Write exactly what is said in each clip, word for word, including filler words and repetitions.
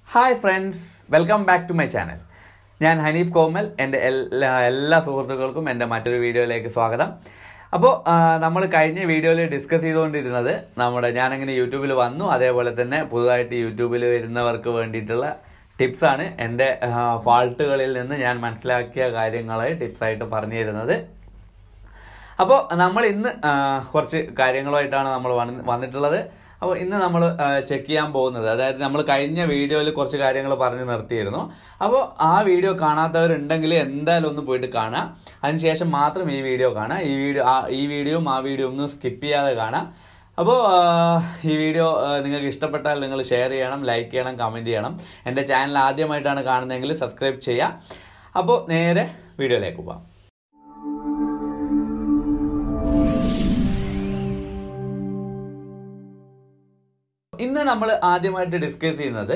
Hi friends, welcome back to my channel. ഞാൻ ഹനീഫ് കോമൽ. എൻ്റെ എല്ലാ എല്ലാ സുഹൃത്തുക്കൾക്കും എൻ്റെ മറ്റൊരു വീഡിയോയിലേക്ക് സ്വാഗതം. അപ്പോൾ നമ്മൾ കഴിഞ്ഞ വീഡിയോയിൽ ഡിസ്കസ് ചെയ്തുകൊണ്ടിരുന്നത് നമ്മുടെ ഞാനെങ്ങനെ യൂട്യൂബിൽ വന്നു, അതേപോലെ തന്നെ പുതുതായിട്ട് യൂട്യൂബിൽ വരുന്നവർക്ക് വേണ്ടിയിട്ടുള്ള ടിപ്സാണ്. എൻ്റെ ഫാൾട്ടുകളിൽ നിന്ന് ഞാൻ മനസ്സിലാക്കിയ കാര്യങ്ങളെ ടിപ്സായിട്ട് പറഞ്ഞു തരുന്നത്. അപ്പോൾ നമ്മൾ ഇന്ന് കുറച്ച് കാര്യങ്ങളുമായിട്ടാണ് നമ്മൾ വന്നിട്ടുള്ളത്. അപ്പോൾ ഇന്ന് നമ്മൾ ചെക്ക് ചെയ്യാൻ പോകുന്നത്, അതായത് നമ്മൾ കഴിഞ്ഞ വീഡിയോയിൽ കുറച്ച് കാര്യങ്ങൾ പറഞ്ഞു നിർത്തിയിരുന്നു. അപ്പോൾ ആ വീഡിയോ കാണാത്തവരുണ്ടെങ്കിൽ എന്തായാലും ഒന്ന് പോയിട്ട് കാണാം. അതിനുശേഷം മാത്രം ഈ വീഡിയോ കാണാം. ഈ വീഡിയോ ഈ വീഡിയോയും ആ വീഡിയോ ഒന്നും സ്കിപ്പ് ചെയ്യാതെ കാണാം. അപ്പോൾ ഈ വീഡിയോ നിങ്ങൾക്ക് ഇഷ്ടപ്പെട്ടാൽ നിങ്ങൾ ഷെയർ ചെയ്യണം, ലൈക്ക് ചെയ്യണം, കമൻറ്റ് ചെയ്യണം. എൻ്റെ ചാനൽ ആദ്യമായിട്ടാണ് കാണുന്നതെങ്കിൽ സബ്സ്ക്രൈബ് ചെയ്യാം. അപ്പോൾ നേരെ വീഡിയോയിലേക്ക് പോകാം. ഇന്ന് നമ്മൾ ആദ്യമായിട്ട് ഡിസ്കസ് ചെയ്യുന്നത്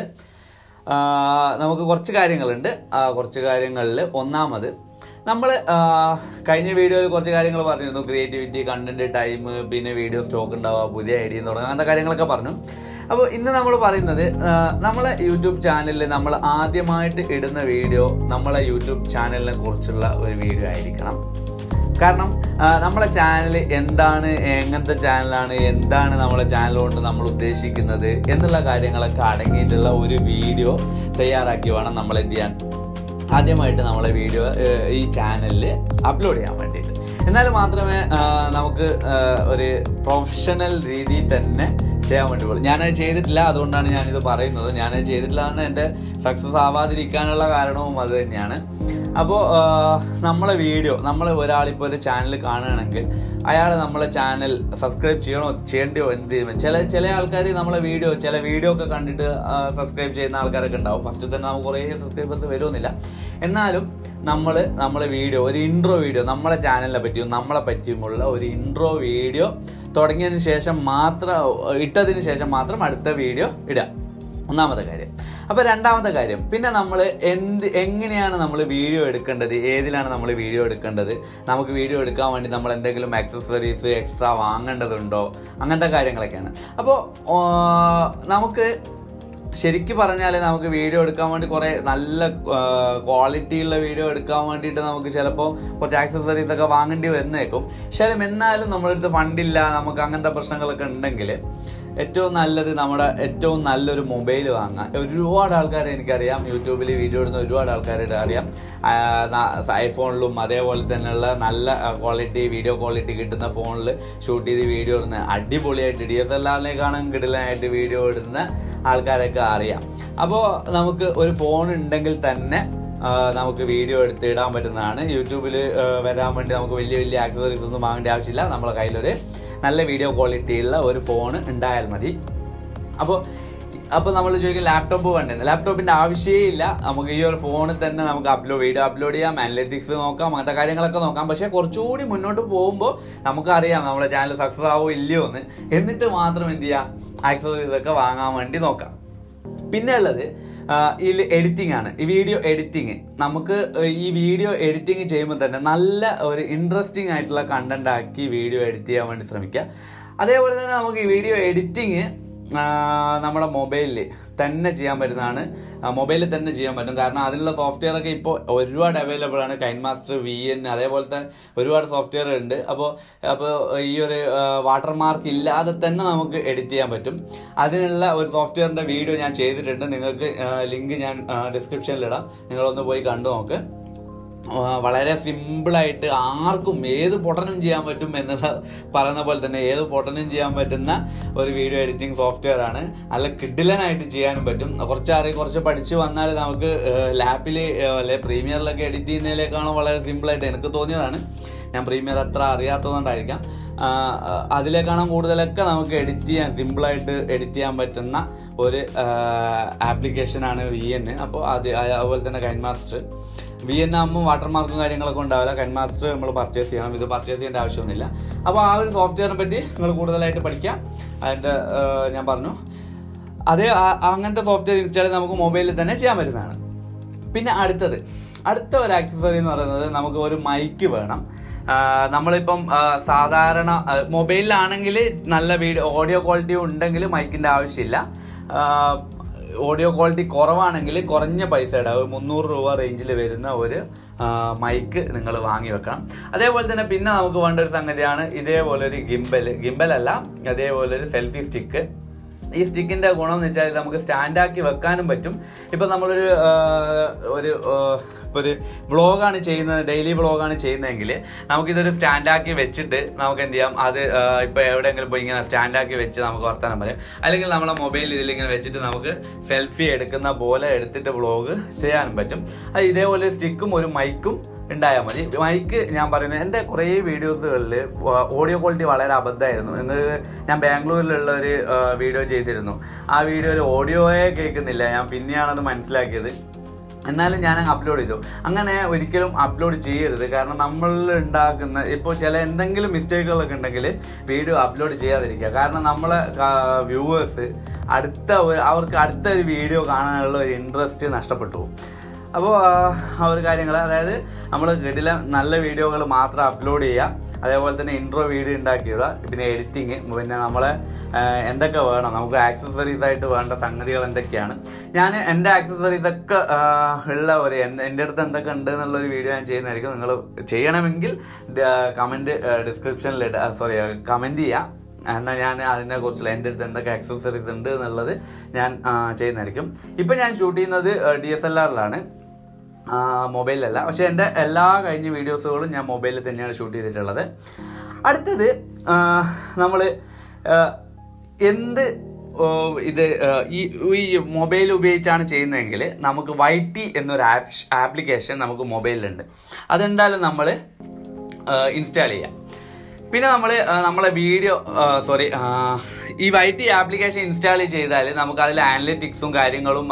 നമുക്ക് കുറച്ച് കാര്യങ്ങളുണ്ട്. കുറച്ച് കാര്യങ്ങളിൽ ഒന്നാമത് നമ്മൾ കഴിഞ്ഞ വീഡിയോയിൽ കുറച്ച് കാര്യങ്ങൾ പറഞ്ഞിരുന്നു. ക്രിയേറ്റിവിറ്റി, കണ്ടന്റ്, ടൈം, പിന്നെ വീഡിയോ സ്റ്റോക്ക് ഉണ്ടാവുക, പുതിയ ഐഡിയ തുടങ്ങുക, അങ്ങനത്തെ കാര്യങ്ങളൊക്കെ പറഞ്ഞു. അപ്പോൾ ഇന്ന് നമ്മൾ പറയുന്നത് നമ്മളെ യൂട്യൂബ് ചാനലിൽ നമ്മൾ ആദ്യമായിട്ട് ഇടുന്ന വീഡിയോ നമ്മളെ യൂട്യൂബ് ചാനലിനെ കുറിച്ചുള്ള ഒരു വീഡിയോ ആയിരിക്കണം. കാരണം നമ്മളെ ചാനൽ എന്താണ്, എങ്ങനത്തെ ചാനലാണ്, എന്താണ് നമ്മളെ ചാനൽ കൊണ്ട് നമ്മൾ ഉദ്ദേശിക്കുന്നത് എന്നുള്ള കാര്യങ്ങളൊക്കെ അടങ്ങിയിട്ടുള്ള ഒരു വീഡിയോ തയ്യാറാക്കി വേണം നമ്മൾ എന്ത് ചെയ്യാൻ, ആദ്യമായിട്ട് നമ്മളെ വീഡിയോ ഈ ചാനലിൽ അപ്ലോഡ് ചെയ്യാൻ വേണ്ടിയിട്ട്. എന്നാൽ മാത്രമേ നമുക്ക് ഒരു പ്രൊഫഷണൽ രീതിയിൽ തന്നെ ചെയ്യാൻ വേണ്ടി പോകും. ഞാനത് ചെയ്തിട്ടില്ല, അതുകൊണ്ടാണ് ഞാനിത് പറയുന്നത്. ഞാനത് ചെയ്തിട്ടില്ല എന്ന് എൻ്റെ സക്സസ് ആവാതിരിക്കാനുള്ള കാരണവും അത് തന്നെയാണ്. അപ്പോൾ നമ്മളെ വീഡിയോ നമ്മൾ ഒരാളിപ്പോൾ ഒരു ചാനൽ കാണുകയാണെങ്കിൽ അയാൾ നമ്മളെ ചാനൽ സബ്സ്ക്രൈബ് ചെയ്യണോ ചെയ്യേണ്ടിയോ എന്ത് ചെയ്യുമ്പോൾ ചില ചില ആൾക്കാർ നമ്മളെ വീഡിയോ ചില വീഡിയോ ഒക്കെ കണ്ടിട്ട് സബ്സ്ക്രൈബ് ചെയ്യുന്ന ആൾക്കാരൊക്കെ ഉണ്ടാവും. ഫസ്റ്റ് തന്നെ നമുക്ക് കുറേ സബ്സ്ക്രൈബേഴ്സ് വരുമെന്നില്ല. എന്നാലും നമ്മൾ നമ്മളെ വീഡിയോ ഒരു ഇൻട്രോ വീഡിയോ നമ്മളെ ചാനലിനെ പറ്റിയും നമ്മളെ പറ്റിയുമുള്ള ഒരു ഇൻട്രോ വീഡിയോ തുടങ്ങിയതിന് ശേഷം മാത്രം ഇട്ടതിന് ശേഷം മാത്രം അടുത്ത വീഡിയോ ഇടുക. ഒന്നാമത്തെ കാര്യം. അപ്പോൾ രണ്ടാമത്തെ കാര്യം, പിന്നെ നമ്മൾ എന്ത് എങ്ങനെയാണ് നമ്മൾ വീഡിയോ എടുക്കേണ്ടത്, ഏതിലാണ് നമ്മൾ വീഡിയോ എടുക്കേണ്ടത്, നമുക്ക് വീഡിയോ എടുക്കാൻ വേണ്ടി നമ്മൾ എന്തെങ്കിലും ആക്സസറീസ് എക്സ്ട്രാ വാങ്ങേണ്ടതുണ്ടോ, അങ്ങനത്തെ കാര്യങ്ങളൊക്കെയാണ്. അപ്പോൾ നമുക്ക് ശരിക്കും പറഞ്ഞാൽ നമുക്ക് വീഡിയോ എടുക്കാൻ വേണ്ടി കുറേ നല്ല ക്വാളിറ്റിയുള്ള വീഡിയോ എടുക്കാൻ വേണ്ടിയിട്ട് നമുക്ക് ചിലപ്പോൾ കുറച്ച് ആക്സസറീസ് ഒക്കെ വാങ്ങേണ്ടി വന്നേക്കും. പക്ഷേ എന്നാലും നമ്മളടുത്ത് ഫണ്ടില്ല, നമുക്ക് അങ്ങനത്തെ പ്രശ്നങ്ങളൊക്കെ ഉണ്ടെങ്കിൽ ഏറ്റവും നല്ലത് നമ്മുടെ ഏറ്റവും നല്ലൊരു മൊബൈൽ വാങ്ങാം. ഒരുപാട് ആൾക്കാരെ എനിക്കറിയാം, യൂട്യൂബിൽ വീഡിയോ ഇടുന്ന ഒരുപാട് ആൾക്കാരുടെ അറിയാം. ഐഫോണിലും അതേപോലെ തന്നെയുള്ള നല്ല ക്വാളിറ്റി വീഡിയോ ക്വാളിറ്റി കിട്ടുന്ന ഫോണിൽ ഷൂട്ട് ചെയ്ത് വീഡിയോ ഇടുന്ന അടിപൊളിയായിട്ട് ഡി എസ് എൽ ആറിനേക്കാളും കിടലായിട്ട് വീഡിയോ ഇടുന്ന ആൾക്കാരൊക്കെ അറിയാം. അപ്പോൾ നമുക്ക് ഒരു ഫോൺ ഉണ്ടെങ്കിൽ തന്നെ നമുക്ക് വീഡിയോ എടുത്ത് ഇടാൻ പറ്റുന്നതാണ്. യൂട്യൂബിൽ വരാൻ വേണ്ടി നമുക്ക് വലിയ വലിയ ആക്സസറീസ് ഒന്നും വാങ്ങേണ്ട ആവശ്യമില്ല. നമ്മളെ കയ്യിലൊരു നല്ല വീഡിയോ ക്വാളിറ്റിയുള്ള ഒരു ഫോൺ ഉണ്ടായാൽ മതി. അപ്പോൾ അപ്പോൾ നമ്മൾ ചോദിക്കും ലാപ്ടോപ്പ് വേണ്ടെന്ന്. ലാപ്ടോപ്പിൻ്റെ ആവശ്യമേ ഇല്ല. നമുക്ക് ഈ ഒരു ഫോണിൽ തന്നെ നമുക്ക് അപ്ലോഡ് വീഡിയോ അപ്ലോഡ് ചെയ്യാം, അനലിറ്റിക്സ് നോക്കാം, അങ്ങനത്തെ കാര്യങ്ങളൊക്കെ നോക്കാം. പക്ഷേ കുറച്ചുകൂടി മുന്നോട്ട് പോകുമ്പോൾ നമുക്കറിയാം നമ്മളെ ചാനൽ സക്സസ് ആവോ ഇല്ലയോ എന്ന്. എന്നിട്ട് മാത്രം എന്ത് ചെയ്യാം, ആക്സസറീസ് ഒക്കെ വാങ്ങാൻ വേണ്ടി നോക്കാം. പിന്നെ ഉള്ളത് ഇതിൽ എഡിറ്റിംഗ് ആണ്. ഈ വീഡിയോ എഡിറ്റിങ് നമുക്ക് ഈ വീഡിയോ എഡിറ്റിംഗ് ചെയ്യുമ്പോൾ തന്നെ നല്ല ഒരു ഇൻട്രസ്റ്റിംഗ് ആയിട്ടുള്ള കണ്ടന്റ് ആക്കി വീഡിയോ എഡിറ്റ് ചെയ്യാൻ വേണ്ടി ശ്രമിക്കുക. അതേപോലെ തന്നെ നമുക്ക് ഈ വീഡിയോ എഡിറ്റിങ് നമ്മുടെ മൊബൈലിൽ തന്നെ ചെയ്യാൻ പറ്റുന്നതാണ്. മൊബൈലിൽ തന്നെ ചെയ്യാൻ പറ്റും. കാരണം അതിനുള്ള സോഫ്റ്റ്വെയർ ഒക്കെ ഇപ്പോൾ ഒരുപാട് അവൈലബിൾ ആണ്. കൈൻമാസ്റ്റർ, വി എൻ, അതേപോലത്തെ ഒരുപാട് സോഫ്റ്റ്വെയർ ഉണ്ട്. അപ്പോൾ അപ്പോൾ ഈ ഒരു വാട്ടർമാർക്ക് ഇല്ലാതെ തന്നെ നമുക്ക് എഡിറ്റ് ചെയ്യാൻ പറ്റും. അതിനുള്ള ഒരു സോഫ്റ്റ്വെയറിൻ്റെ വീഡിയോ ഞാൻ ചെയ്തിട്ടുണ്ട്. നിങ്ങൾക്ക് ലിങ്ക് ഞാൻ ഡിസ്ക്രിപ്ഷനിലിടാം, നിങ്ങളൊന്ന് പോയി കണ്ടു നോക്ക്. വളരെ സിമ്പിളായിട്ട് ആർക്കും ഏത് പൊട്ടനും ചെയ്യാൻ പറ്റും എന്നുള്ള പറയുന്ന പോലെ തന്നെ ഏത് പൊട്ടനും ചെയ്യാൻ പറ്റുന്ന ഒരു വീഡിയോ എഡിറ്റിംഗ് സോഫ്റ്റ്വെയർ ആണ്. നല്ല കിഡിലനായിട്ട് ചെയ്യാനും പറ്റും. കുറച്ച് അറിയാം, കുറച്ച് പഠിച്ച് വന്നാൽ നമുക്ക് ലാപ്പിൽ അല്ലെ പ്രീമിയറിലൊക്കെ എഡിറ്റ് ചെയ്യുന്നതിലേക്കാണോ വളരെ സിമ്പിളായിട്ട് എനിക്ക് തോന്നിയതാണ്. ഞാൻ പ്രീമിയർ അത്ര അറിയാത്തതുകൊണ്ടായിരിക്കാം. അതിലേക്കാണ് കൂടുതലൊക്കെ നമുക്ക് എഡിറ്റ് ചെയ്യാൻ സിമ്പിളായിട്ട് എഡിറ്റ് ചെയ്യാൻ പറ്റുന്ന ഒരു ആപ്ലിക്കേഷനാണ് വി എൻ. അപ്പോൾ അത് അതുപോലെ തന്നെ കൈൻമാസ്റ്റർ. വി എൻ ആകുമ്പോൾ വാട്ടർമാർക്കും കാര്യങ്ങളൊക്കെ ഉണ്ടാവില്ല. കൈൻമാസ്റ്റർ നമ്മൾ പർച്ചേസ് ചെയ്യണം. ഇത് പർച്ചേസ് ചെയ്യേണ്ട ആവശ്യമൊന്നുമില്ല. അപ്പോൾ ആ ഒരു സോഫ്റ്റ്വെയറിനെ പറ്റി നിങ്ങൾ കൂടുതലായിട്ട് പഠിക്കാം. അതിൻ്റെ ഞാൻ പറഞ്ഞു അതേ അങ്ങനത്തെ സോഫ്റ്റ്വെയർ ഇൻസ്റ്റാൾ ചെയ്ത് നമുക്ക് മൊബൈലിൽ തന്നെ ചെയ്യാൻ പറ്റുന്നതാണ്. പിന്നെ അടുത്തത് അടുത്ത ഒരു ആക്സസറി എന്ന് പറയുന്നത് നമുക്ക് ഒരു മൈക്ക് വേണം. നമ്മളിപ്പം സാധാരണ മൊബൈലിലാണെങ്കിൽ നല്ല വീഡിയോ ഓഡിയോ ക്വാളിറ്റി ഉണ്ടെങ്കിൽ മൈക്കിൻ്റെ ആവശ്യമില്ല. ഓഡിയോ ക്വാളിറ്റി കുറവാണെങ്കിൽ കുറഞ്ഞ പൈസയുടെ ഒരു മുന്നൂറ് രൂപ റേഞ്ചിൽ വരുന്ന ഒരു മൈക്ക് നിങ്ങൾ വാങ്ങി വെക്കണം. അതേപോലെ തന്നെ പിന്നെ നമുക്ക് വേണ്ട ഒരു സംഗതിയാണ് ഇതേപോലെ ഒരു ഗിംബൽ ഗിംബൽ അല്ല അതേപോലെ ഒരു സെൽഫി സ്റ്റിക്ക്. ഈ സ്റ്റിക്കിൻ്റെ ഗുണം എന്ന് വെച്ചാൽ നമുക്ക് സ്റ്റാൻഡാക്കി വെക്കാനും പറ്റും. ഇപ്പം നമ്മളൊരു ഒരു ഇപ്പോൾ ഒരു വ്ളോഗാണ് ചെയ്യുന്നത്, ഡെയിലി വ്ളോഗാണ് ചെയ്യുന്നതെങ്കിൽ നമുക്കിതൊരു സ്റ്റാൻഡാക്കി വെച്ചിട്ട് നമുക്ക് എന്ത് ചെയ്യാം, അത് ഇപ്പോൾ എവിടെയെങ്കിലും പോയി ഇങ്ങനെ സ്റ്റാൻഡാക്കി വെച്ച് നമുക്ക് വർത്താനം പറയാം. അല്ലെങ്കിൽ നമ്മളെ മൊബൈൽ ഇതിലിങ്ങനെ വെച്ചിട്ട് നമുക്ക് സെൽഫി എടുക്കുന്ന പോലെ എടുത്തിട്ട് വ്ളോഗ് ചെയ്യാനും പറ്റും. അത് ഇതേപോലെ സ്റ്റിക്കും ഒരു മൈക്കും ഉണ്ടായാൽ മതി. മൈക്ക് ഞാൻ പറയുന്നത് എൻ്റെ കുറേ വീഡിയോസുകളിൽ ഓഡിയോ ക്വാളിറ്റി വളരെ അബദ്ധമായിരുന്നു. എന്ന് ഞാൻ ബാംഗ്ലൂരിലുള്ള ഒരു വീഡിയോ ചെയ്തിരുന്നു. ആ വീഡിയോയിൽ ഓഡിയോയെ കേൾക്കുന്നില്ല. ഞാൻ പിന്നെയാണത് മനസ്സിലാക്കിയത്. എന്നാലും ഞാൻ അപ്ലോഡ് ചെയ്തു. അങ്ങനെ ഒരിക്കലും അപ്ലോഡ് ചെയ്യരുത്. കാരണം നമ്മൾ ഉണ്ടാക്കുന്ന ഇപ്പോൾ ചില എന്തെങ്കിലും മിസ്റ്റേക്കുകളൊക്കെ ഉണ്ടെങ്കിൽ വീഡിയോ അപ്ലോഡ് ചെയ്യാതിരിക്കുക. കാരണം നമ്മളെ വ്യൂവേഴ്സ് അടുത്ത അവർക്ക് അടുത്ത ഒരു വീഡിയോ കാണാനുള്ള ഒരു ഇൻട്രസ്റ്റ് നഷ്ടപ്പെട്ടു പോകും. അപ്പോൾ ആ ഒരു കാര്യങ്ങൾ, അതായത് നമ്മൾ കിടില നല്ല വീഡിയോകൾ മാത്രം അപ്ലോഡ് ചെയ്യുക. അതേപോലെ തന്നെ ഇൻട്രോ വീഡിയോ ഉണ്ടാക്കിയിടുക. പിന്നെ എഡിറ്റിങ്, പിന്നെ നമ്മളെ എന്തൊക്കെ വേണം, നമുക്ക് ആക്സസറീസ് ആയിട്ട് വേണ്ട സംഗതികൾ എന്തൊക്കെയാണ്. ഞാൻ എൻ്റെ ആക്സസറീസ് ഒക്കെ ഉള്ള ഒരു എൻ്റെ അടുത്ത് എന്തൊക്കെ ഉണ്ട് എന്നുള്ളൊരു വീഡിയോ ഞാൻ ചെയ്യുന്നതായിരിക്കും. നിങ്ങൾ ചെയ്യണമെങ്കിൽ കമൻറ്റ് ഡിസ്ക്രിപ്ഷനിൽ സോറി കമൻറ്റ് ചെയ്യാം. എന്നാൽ ഞാൻ അതിനെ കുറിച്ചുള്ള എൻ്റെ അടുത്ത് എന്തൊക്കെ ആക്സസറീസ് ഉണ്ട് എന്നുള്ളത് ഞാൻ ചെയ്യുന്നതായിരിക്കും. ഇപ്പം ഞാൻ ഷൂട്ട് ചെയ്യുന്നത് ഡി എസ് എൽ ആറിലാണ്, മൊബൈലിലല്ല. പക്ഷെ എൻ്റെ എല്ലാ കഴിഞ്ഞ വീഡിയോസുകളും ഞാൻ മൊബൈലിൽ തന്നെയാണ് ഷൂട്ട് ചെയ്തിട്ടുള്ളത്. അടുത്തത് നമ്മൾ എന്ത് ഇത് ഈ ഈ മൊബൈൽ ഉപയോഗിച്ചാണ് ചെയ്യുന്നതെങ്കിൽ നമുക്ക് വൈ ടി എന്നൊരു ആപ്പ് ആപ്ലിക്കേഷൻ നമുക്ക് മൊബൈലിലുണ്ട്. അതെന്തായാലും നമ്മൾ ഇൻസ്റ്റാൾ ചെയ്യാം. പിന്നെ നമ്മൾ നമ്മളെ വീഡിയോ സോറി ഈ വൈ ടി ആപ്ലിക്കേഷൻ ഇൻസ്റ്റാൾ ചെയ്താൽ നമുക്ക് അതിൽ ആനലിറ്റിക്സും കാര്യങ്ങളും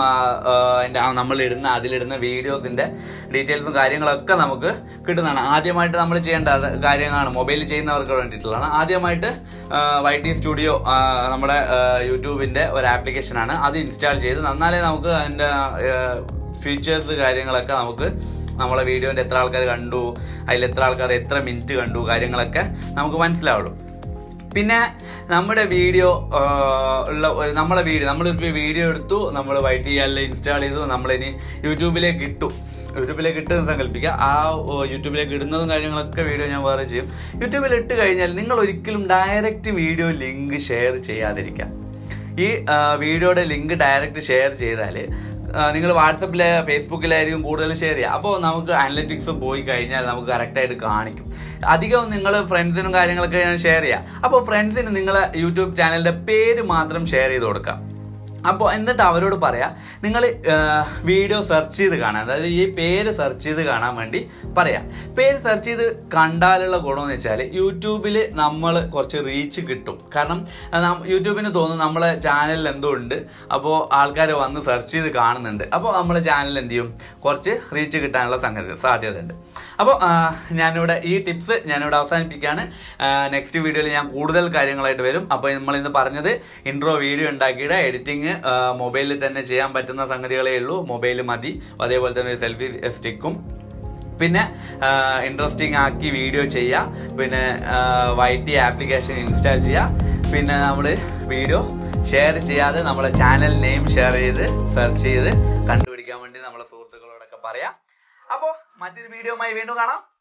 നമ്മളിടുന്ന അതിലിടുന്ന വീഡിയോസിൻ്റെ ഡീറ്റെയിൽസും കാര്യങ്ങളൊക്കെ നമുക്ക് കിട്ടുന്നതാണ്. ആദ്യമായിട്ട് നമ്മൾ ചെയ്യേണ്ട കാര്യങ്ങളാണ്, മൊബൈലിൽ ചെയ്യുന്നവർക്ക് വേണ്ടിയിട്ടുള്ളതാണ്. ആദ്യമായിട്ട് വൈ ടി സ്റ്റുഡിയോ നമ്മുടെ യൂട്യൂബിൻ്റെ ഒരു ആപ്ലിക്കേഷനാണ്. അത് ഇൻസ്റ്റാൾ ചെയ്ത് നന്നാലേ നമുക്ക് അതിൻ്റെ ഫീച്ചേഴ്സ് കാര്യങ്ങളൊക്കെ നമുക്ക് നമ്മളെ വീഡിയോൻ്റെ എത്ര ആൾക്കാർ കണ്ടു, അതിൽ എത്ര ആൾക്കാർ എത്ര മിനിറ്റ് കണ്ടു കാര്യങ്ങളൊക്കെ നമുക്ക് മനസ്സിലാവുള്ളൂ. പിന്നെ നമ്മുടെ വീഡിയോ ഉള്ള നമ്മളെ വീഡിയോ നമ്മളിപ്പോൾ വീഡിയോ എടുത്തു, നമ്മൾ വൈ ടി എല്ലിൽ ഇൻസ്റ്റാൾ ചെയ്തു, നമ്മളിനി യൂട്യൂബിലേക്ക് ഇട്ടു. യൂട്യൂബിലേക്ക് ഇട്ട് സങ്കല്പിക്കുക. ആ യൂട്യൂബിലേക്ക് ഇടുന്നതും കാര്യങ്ങളൊക്കെ വീഡിയോ ഞാൻ വേറെ ചെയ്യും. യൂട്യൂബിൽ ഇട്ട് കഴിഞ്ഞാൽ നിങ്ങൾ ഒരിക്കലും ഡയറക്റ്റ് വീഡിയോ ലിങ്ക് ഷെയർ ചെയ്യാതിരിക്കുക. ഈ വീഡിയോയുടെ ലിങ്ക് ഡയറക്റ്റ് ഷെയർ ചെയ്താൽ നിങ്ങൾ വാട്സപ്പിലെ ഫേസ്ബുക്കിലായിരിക്കും കൂടുതൽ ഷെയർ ചെയ്യുക. അപ്പോൾ നമുക്ക് അനലിറ്റിക്സ് പോയി കഴിഞ്ഞാൽ നമുക്ക് കറക്റ്റായിട്ട് കാണിക്കും. അധികം നിങ്ങൾ ഫ്രണ്ട്സിനും കാര്യങ്ങളൊക്കെ ഷെയർ ചെയ്യുക. അപ്പോൾ ഫ്രണ്ട്സിന് നിങ്ങളെ യൂട്യൂബ് ചാനലിൻ്റെ പേര് മാത്രം ഷെയർ ചെയ്ത് കൊടുക്കാം. അപ്പോൾ എന്നിട്ട് അവരോട് പറയാം നിങ്ങൾ വീഡിയോ സെർച്ച് ചെയ്ത് കാണാൻ, അതായത് ഈ പേര് സെർച്ച് ചെയ്ത് കാണാൻ വേണ്ടി പറയാം. പേര് സെർച്ച് ചെയ്ത് കണ്ടാലുള്ള ഗുണമെന്ന് വെച്ചാൽ യൂട്യൂബിൽ നമ്മൾ കുറച്ച് റീച്ച് കിട്ടും. കാരണം യൂട്യൂബിന് തോന്നും നമ്മളെ ചാനലിൽ എന്തോ ഉണ്ട്, അപ്പോൾ ആൾക്കാർ വന്ന് സെർച്ച് ചെയ്ത് കാണുന്നുണ്ട്. അപ്പോൾ നമ്മളെ ചാനൽ എന്ത് ചെയ്യും, കുറച്ച് റീച്ച് കിട്ടാനുള്ള സംഗതി സാധ്യതയുണ്ട്. അപ്പോൾ ഞാനിവിടെ ഈ ടിപ്സ് ഞാനിവിടെ അവസാനിപ്പിക്കുകയാണ്. നെക്സ്റ്റ് വീഡിയോയിൽ ഞാൻ കൂടുതൽ കാര്യങ്ങളായിട്ട് വരും. അപ്പോൾ നമ്മളിന്ന് പറഞ്ഞത് ഇൻട്രോ വീഡിയോ ഉണ്ടാക്കിയിട്ട് എഡിറ്റിംഗ് മൊബൈലിൽ തന്നെ ചെയ്യാൻ പറ്റുന്ന സംഗതികളേ ഉള്ളൂ. മൊബൈൽ മതി. അതേപോലെ തന്നെ ഒരു സെൽഫി സ്റ്റിക്കും, പിന്നെ ഇൻട്രസ്റ്റിംഗ് ആക്കി വീഡിയോ ചെയ്യുക, പിന്നെ വൈ ടി ആപ്ലിക്കേഷൻ ഇൻസ്റ്റാൾ ചെയ്യുക, പിന്നെ നമ്മൾ വീഡിയോ ഷെയർ ചെയ്യാതെ നമ്മളെ ചാനൽ നെയിം ഷെയർ ചെയ്ത് സെർച്ച് ചെയ്ത് കണ്ടുപിടിക്കാൻ വേണ്ടി നമ്മളെ സുഹൃത്തുക്കളോടൊക്കെ പറയാം. അപ്പോൾ മറ്റൊരു വീഡിയോയുമായി വീണ്ടും കാണാം.